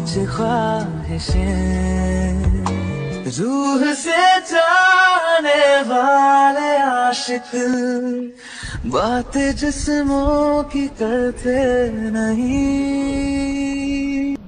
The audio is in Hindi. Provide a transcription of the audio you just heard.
कुछ ख्वाहिशें, रूह से जाने वाले आशिक बातें जिस्मों की करते नहीं।